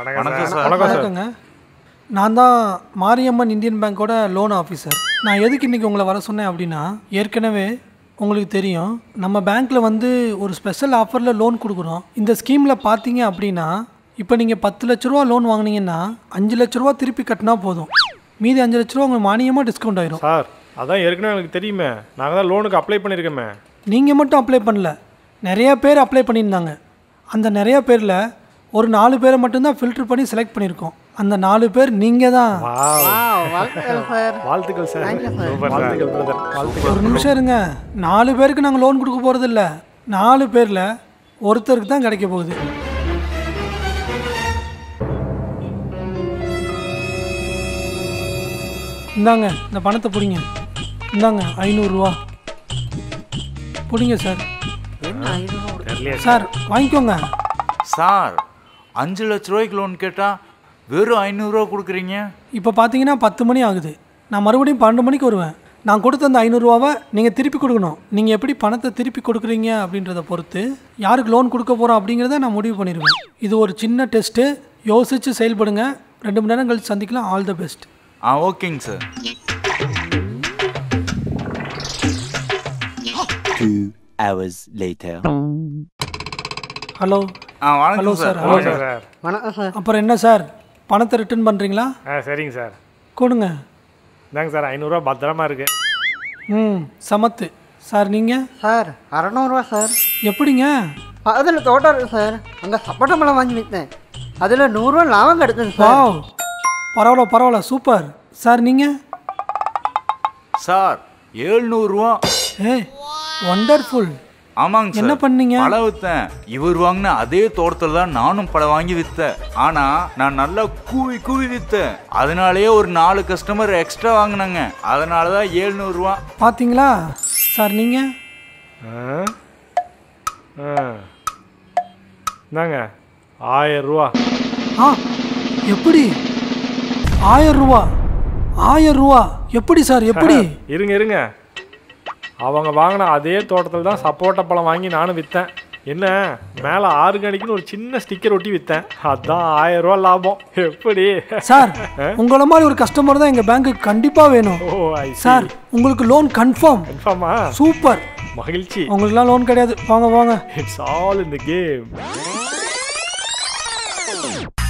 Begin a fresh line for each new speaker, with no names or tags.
வணக்கங்க. நான் தான் மாரியம்மன் இந்தியன் பேங்கோட லோன் ஆஃபீஸர். நான் எதுக்கு இன்றைக்கி உங்களை வர சொன்னேன் அப்படின்னா, ஏற்கனவே உங்களுக்கு தெரியும் நம்ம பேங்க்கில் வந்து ஒரு ஸ்பெஷல் ஆஃபரில் லோன் கொடுக்குறோம். இந்த ஸ்கீமில் பார்த்தீங்க அப்படின்னா, இப்போ நீங்கள் 10 லட்ச ரூபா லோன் வாங்கினீங்கன்னா 5 லட்ச ரூபா திருப்பி கட்டினா போதும். மீதி 5 லட்ச ரூபா உங்களுக்கு மானியமாக டிஸ்கவுண்ட் ஆயிரும்.
சார் அதான் ஏற்கனவே எனக்கு தெரியுமே, நாங்கள் தான் லோனுக்கு அப்ளை பண்ணியிருக்கோமே.
நீங்கள் மட்டும் அப்ளை பண்ணல, நிறையா பேர் அப்ளை பண்ணியிருந்தாங்க. அந்த நிறையா பேரில் ஒரு 4 பேரை மட்டும்தான் ஃபில்டர் பண்ணி செலக்ட் பண்ணியிருக்கோம். அந்த 4 பேர் நீங்கள் தான்.
வாழ்த்துக்கள் சார். வாழ்த்துக்கள் பிரதர்.
ஒரு நிமிஷம் இருங்க. 4 பேருக்கு நாங்கள் லோன் கொடுக்க போகிறது இல்லை. 4 பேரில் ஒருத்தருக்கு தான் கிடைக்க போகுது. இந்தாங்க இந்த பணத்தை பிடிங்க. இந்தாங்க 500 ரூபா பிடிங்க சார். சார் வாங்கிக்கோங்க.
சார் 5 லட்ச ரூபாய்க்கு லோன் கேட்டால் வெறும் 500 ரூபா கொடுக்குறீங்க.
இப்போ பார்த்தீங்கன்னா 10 மணி ஆகுது. நான் மறுபடியும் 12 மணிக்கு வருவேன். நான் கொடுத்த அந்த 500 ரூபாவை நீங்கள் திருப்பி கொடுக்கணும். நீங்கள் எப்படி பணத்தை திருப்பி கொடுக்குறீங்க அப்படின்றத பொறுத்து யாருக்கு லோன் கொடுக்க போகிறோம் அப்படிங்கிறத நான் முடிவு பண்ணிடுவேன். இது ஒரு சின்ன டெஸ்ட்டு, யோசித்து செயல்படுங்க. 2 மணி நேரம் கழிச்சு சந்திக்கலாம். All the best.
ஓகேங்க sir.
2 hours later.
Hello.
Hello sir.
வணக்கம் சார்.
அப்புறம் என்ன சார், பணத்தை ரிட்டர்ன் பண்ணுறீங்களா?
சரிங்க சார்.
கொடுங்க.
இந்தாங்க சார் 500 ரூபா பத்திரமா இருக்கு.
சமத்து. சார் நீங்கள்?
சார் 600 ரூபா சார்.
எப்படிங்க?
அதில் தோட்டம் இருக்குது சார், அங்கே சப்போட்டா பழம் வாங்கி விற்றேன். அதில் 100 ரூபா லாபம் கிடைச்சது சார்.
பரவாயில்ல சூப்பர். சார் நீங்கள்?
சார் 700 ரூபா.
வண்டர்ஃபுல்.
ஆமாங்க சார்.
என்ன பண்ணீங்க?
பழம் விற்றேன். இவர் வாங்கின அதே தோட்டத்தில் தான் நானும் பழம் வாங்கி விற்றேன். ஆனால் நான் நல்லா கூவி விற்றேன். அதனாலேயே ஒரு 4 கஸ்டமர் எக்ஸ்ட்ரா வாங்கினாங்க. அதனால தான் 700 ரூபா.
பார்த்தீங்களா சார்? நீங்கள்?
இந்தாங்க 1000 ரூபா.
எப்படி 1000 ரூபா? 1000 ரூபா எப்படி சார்? எப்படி?
இருங்க அவங்க வாங்கின அதே தோட்டத்தில் தான் சப்போட்டா பழம் வாங்கி நானும் விற்றேன். என்ன மேலே ஆர்கானிக்னு ஒரு சின்ன ஸ்டிக்கர் ஒட்டி விற்றேன். அதான் 1000 ரூபா லாபம். எப்படி
சார்? உங்களை மாதிரி ஒரு கஸ்டமர் தான் எங்கள் பேங்க்குக்கு கண்டிப்பாக வேணும். சார் உங்களுக்கு லோன் கன்ஃபார்மா? சூப்பர்,
மகிழ்ச்சி.
உங்களுக்குலாம் லோன் கிடையாது. வாங்க.
It's all in the game.